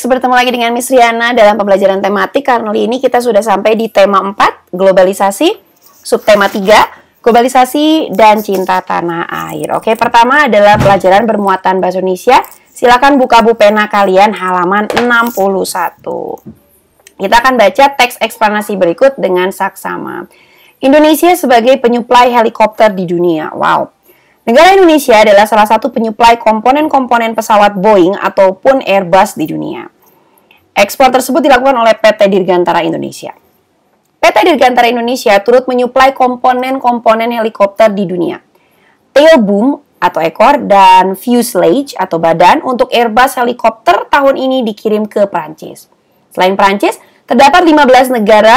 bertemu lagi dengan Miss Riana dalam pembelajaran tematik. Kali ini kita sudah sampai di tema 4, globalisasi, subtema 3, globalisasi dan cinta tanah air. Oke, pertama adalah pelajaran bermuatan bahasa Indonesia. Silakan buka buku pena kalian halaman 61. Kita akan baca teks eksplanasi berikut dengan saksama. Indonesia sebagai penyuplai helikopter di dunia. Wow. Negara Indonesia adalah salah satu penyuplai komponen-komponen pesawat Boeing ataupun Airbus di dunia. Ekspor tersebut dilakukan oleh PT Dirgantara Indonesia. PT Dirgantara Indonesia turut menyuplai komponen-komponen helikopter di dunia. Tail boom atau ekor dan fuselage atau badan untuk Airbus helikopter tahun ini dikirim ke Prancis. Selain Prancis, terdapat 15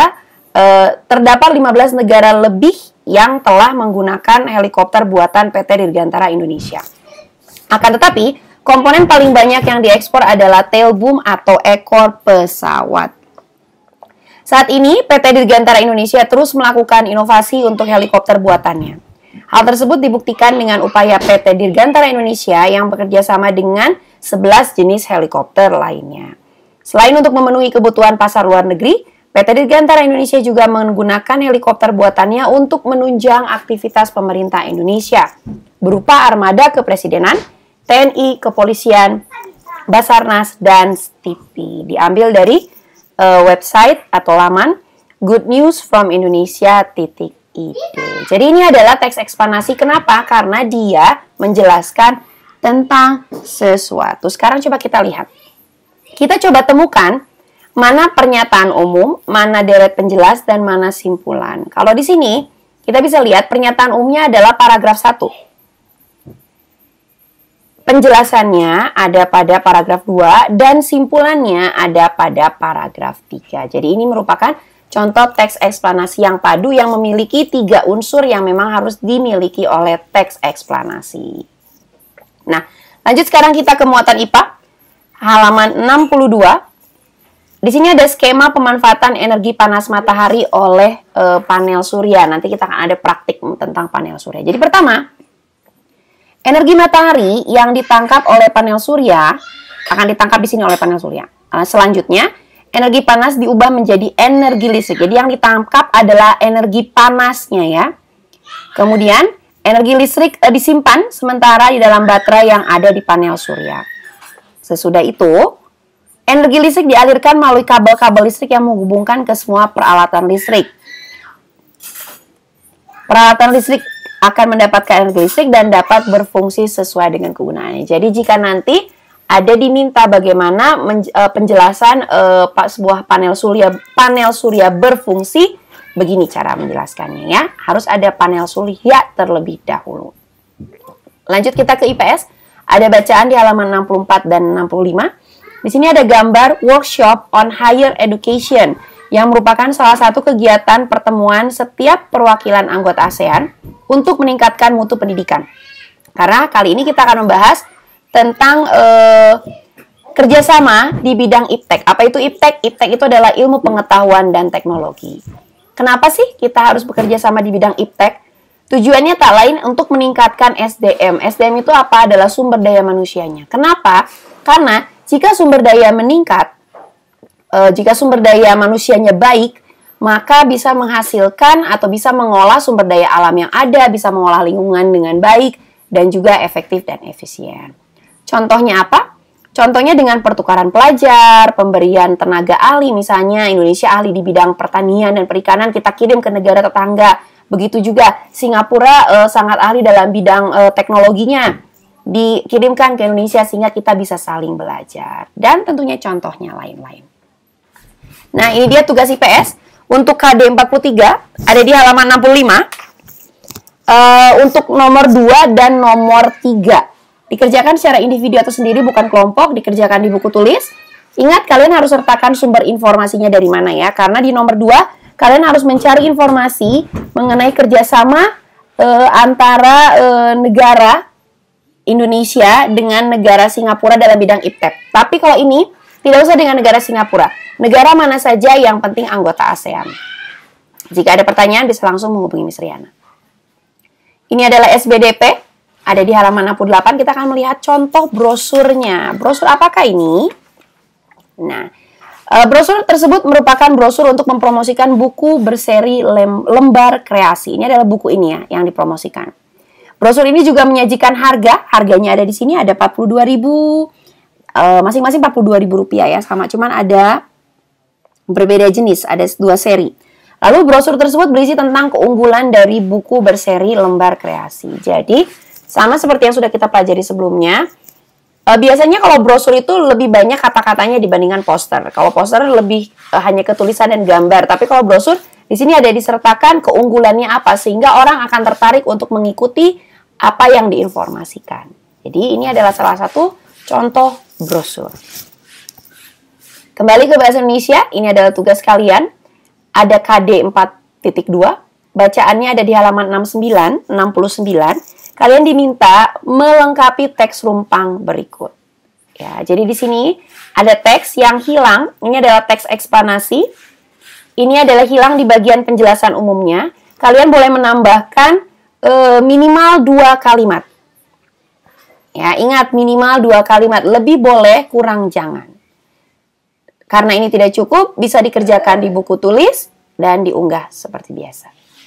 negara lebih yang telah menggunakan helikopter buatan PT Dirgantara Indonesia. Akan tetapi, komponen paling banyak yang diekspor adalah tail boom atau ekor pesawat. Saat ini, PT Dirgantara Indonesia terus melakukan inovasi untuk helikopter buatannya. Hal tersebut dibuktikan dengan upaya PT Dirgantara Indonesia yang bekerja sama dengan 11 jenis helikopter lainnya. Selain untuk memenuhi kebutuhan pasar luar negeri, PT Dirgantara Indonesia juga menggunakan helikopter buatannya untuk menunjang aktivitas pemerintah Indonesia berupa armada kepresidenan, TNI, kepolisian, Basarnas, dan STIPI. Diambil dari website atau laman goodnewsfromindonesia.id. Jadi ini adalah teks eksplanasi. Kenapa? Karena dia menjelaskan tentang sesuatu. Sekarang coba kita lihat. Kita coba temukan mana pernyataan umum, mana deret penjelas, dan mana simpulan. Kalau di sini, kita bisa lihat pernyataan umumnya adalah paragraf 1. Penjelasannya ada pada paragraf 2, dan simpulannya ada pada paragraf 3. Jadi ini merupakan contoh teks eksplanasi yang padu yang memiliki 3 unsur yang memang harus dimiliki oleh teks eksplanasi. Nah, lanjut sekarang kita ke muatan IPA, halaman 62. Di sini ada skema pemanfaatan energi panas matahari oleh panel surya. Nanti kita akan ada praktik tentang panel surya. Jadi pertama, energi matahari yang ditangkap oleh panel surya akan ditangkap di sini oleh panel surya. Selanjutnya, energi panas diubah menjadi energi listrik. Jadi yang ditangkap adalah energi panasnya ya. Kemudian, energi listrik disimpan sementara di dalam baterai yang ada di panel surya. Sesudah itu, energi listrik dialirkan melalui kabel-kabel listrik yang menghubungkan ke semua peralatan listrik. Peralatan listrik akan mendapatkan energi listrik dan dapat berfungsi sesuai dengan kegunaannya. Jadi jika nanti ada diminta bagaimana penjelasan sebuah panel surya berfungsi, begini cara menjelaskannya ya. Harus ada panel surya terlebih dahulu. Lanjut kita ke IPS. Ada bacaan di halaman 64 dan 65. Di sini ada gambar workshop on higher education yang merupakan salah satu kegiatan pertemuan setiap perwakilan anggota ASEAN untuk meningkatkan mutu pendidikan. Karena kali ini kita akan membahas tentang kerjasama di bidang IPTEK. Apa itu IPTEK? IPTEK itu adalah ilmu pengetahuan dan teknologi. Kenapa sih kita harus bekerja sama di bidang IPTEK? Tujuannya tak lain untuk meningkatkan SDM. SDM itu apa? Adalah sumber daya manusianya. Kenapa? Karena jika sumber daya meningkat, jika sumber daya manusianya baik, maka bisa menghasilkan atau bisa mengolah sumber daya alam yang ada, bisa mengolah lingkungan dengan baik, dan juga efektif dan efisien. Contohnya apa? Contohnya dengan pertukaran pelajar, pemberian tenaga ahli, misalnya Indonesia ahli di bidang pertanian dan perikanan, kita kirim ke negara tetangga. Begitu juga Singapura sangat ahli dalam bidang teknologinya, dikirimkan ke Indonesia sehingga kita bisa saling belajar. Dan tentunya contohnya lain-lain. Nah, ini dia tugas IPS. Untuk KD 43 ada di halaman 65. Untuk nomor 2 dan nomor 3. Dikerjakan secara individu atau sendiri, bukan kelompok. Dikerjakan di buku tulis. Ingat, kalian harus sertakan sumber informasinya dari mana ya. Karena di nomor 2, kalian harus mencari informasi mengenai kerjasama antara negara Indonesia dengan negara Singapura dalam bidang IPTEK. Tapi kalau ini, tidak usah dengan negara Singapura. Negara mana saja yang penting anggota ASEAN. Jika ada pertanyaan, bisa langsung menghubungi Miss Riana. Ini adalah SBDP, ada di halaman 68. Kita akan melihat contoh brosurnya. Brosur apakah ini? Nah, brosur tersebut merupakan brosur untuk mempromosikan buku berseri lembar kreasi. Ini adalah buku ini ya yang dipromosikan. Brosur ini juga menyajikan harganya ada di sini, ada 42.000, masing-masing 42.000 rupiah ya, sama, cuman ada berbeda jenis, ada 2 seri. Lalu brosur tersebut berisi tentang keunggulan dari buku berseri lembar kreasi. Jadi, sama seperti yang sudah kita pelajari sebelumnya, biasanya kalau brosur itu lebih banyak kata-katanya dibandingkan poster. Kalau poster lebih hanya ketulisan dan gambar, tapi kalau brosur di sini ada disertakan keunggulannya apa, sehingga orang akan tertarik untuk mengikuti apa yang diinformasikan. Jadi ini adalah salah satu contoh brosur. Kembali ke bahasa Indonesia, ini adalah tugas kalian. Ada KD 4.2, bacaannya ada di halaman 69. Kalian diminta melengkapi teks rumpang berikut. Ya, jadi di sini ada teks yang hilang. Ini adalah teks eksplanasi. Ini adalah hilang di bagian penjelasan umumnya. Kalian boleh menambahkan minimal 2 kalimat. Ya, ingat minimal 2 kalimat, lebih boleh, kurang jangan. Karena ini tidak cukup, bisa dikerjakan di buku tulis dan diunggah seperti biasa.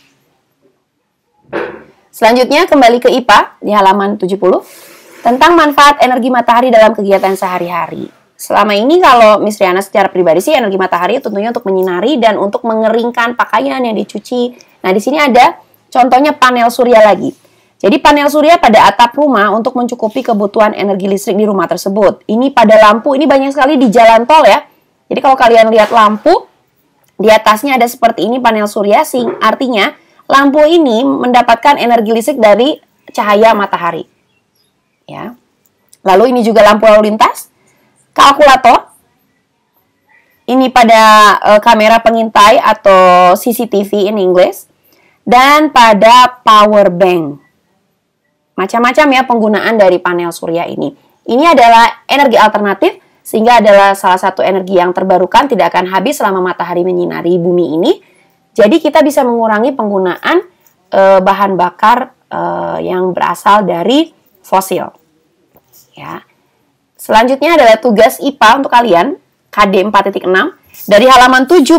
Selanjutnya kembali ke IPA di halaman 70 tentang manfaat energi matahari dalam kegiatan sehari-hari. Selama ini kalau Miss Riana secara pribadi sih energi matahari tentunya untuk menyinari dan untuk mengeringkan pakaian yang dicuci. Nah, di sini ada contohnya panel surya lagi. Jadi panel surya pada atap rumah untuk mencukupi kebutuhan energi listrik di rumah tersebut. Ini pada lampu, ini banyak sekali di jalan tol ya. Jadi kalau kalian lihat lampu, di atasnya ada seperti ini panel surya, artinya lampu ini mendapatkan energi listrik dari cahaya matahari. Ya. Lalu ini juga lampu lalu lintas, kalkulator. Ini pada kamera pengintai atau CCTV in English. Dan pada power bank. Macam-macam ya penggunaan dari panel surya ini. Ini adalah energi alternatif, sehingga adalah salah satu energi yang terbarukan, tidak akan habis selama matahari menyinari bumi ini. Jadi kita bisa mengurangi penggunaan bahan bakar yang berasal dari fosil. Ya. Selanjutnya adalah tugas IPA untuk kalian, KD 4.6. Dari halaman 71,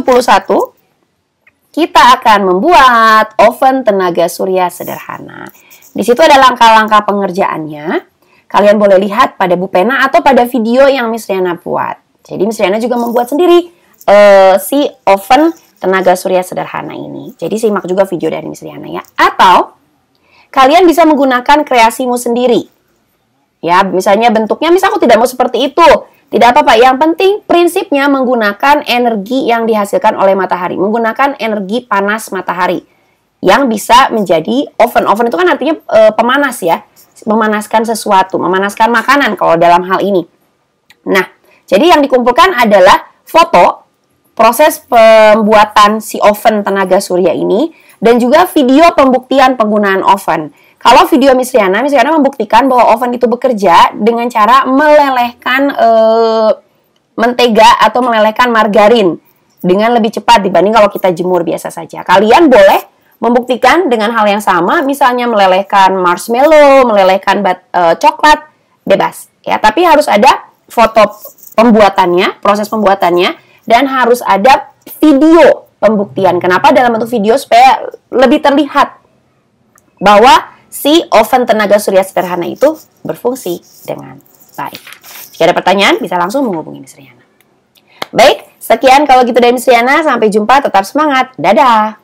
kita akan membuat oven tenaga surya sederhana. Di situ ada langkah-langkah pengerjaannya. Kalian boleh lihat pada buku pena atau pada video yang Miss Riana buat. Jadi Miss Riana juga membuat sendiri si oven tenaga surya sederhana ini. Jadi simak juga video dari Miss Riana ya. Atau kalian bisa menggunakan kreasimu sendiri. Ya, misalnya bentuknya, misal aku tidak mau seperti itu. Tidak apa-apa, yang penting prinsipnya menggunakan energi yang dihasilkan oleh matahari. Menggunakan energi panas matahari. Yang bisa menjadi oven. Oven itu kan artinya pemanas ya. Memanaskan sesuatu, memanaskan makanan kalau dalam hal ini. Nah, jadi yang dikumpulkan adalah foto proses pembuatan si oven tenaga surya ini. Dan juga video pembuktian penggunaan oven. Kalau video Miss Riana membuktikan bahwa oven itu bekerja dengan cara melelehkan mentega atau melelehkan margarin dengan lebih cepat dibanding kalau kita jemur biasa saja. Kalian boleh membuktikan dengan hal yang sama, misalnya melelehkan marshmallow, melelehkan coklat, bebas. Ya, tapi harus ada foto pembuatannya, proses pembuatannya, dan harus ada video pembuktian. Kenapa? Dalam bentuk video supaya lebih terlihat bahwa si oven tenaga surya sederhana itu berfungsi dengan baik. Jika ada pertanyaan, bisa langsung menghubungi Miss Riana. Baik, sekian kalau gitu dari Miss Riana. Sampai jumpa, tetap semangat. Dadah!